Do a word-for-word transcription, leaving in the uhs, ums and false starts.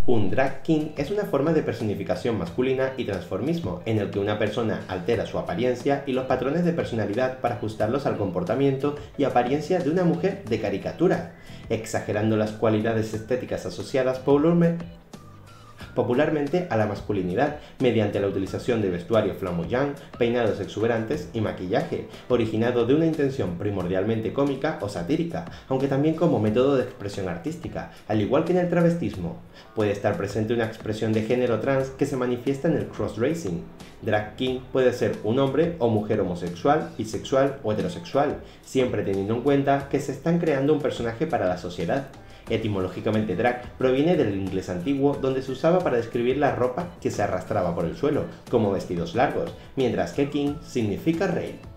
Un drag king es una forma de personificación masculina y transformismo en el que una persona altera su apariencia y los patrones de personalidad para ajustarlos al comportamiento y apariencia de una mujer de caricatura, exagerando las cualidades estéticas asociadas popularmente a la masculinidad mediante la utilización de vestuario flamboyant, peinados exuberantes y maquillaje, originado de una intención primordialmente cómica o satírica, aunque también como método de expresión artística, al igual que en el travestismo. Puede estar presente una expresión de género trans que se manifiesta en el cross-dressing. Drag king puede ser un hombre o mujer homosexual, bisexual o heterosexual, siempre teniendo en cuenta que se están creando un personaje para la sociedad. Etimológicamente drag proviene del inglés antiguo, donde se usaba para describir la ropa que se arrastraba por el suelo, como vestidos largos, mientras que king significa rey.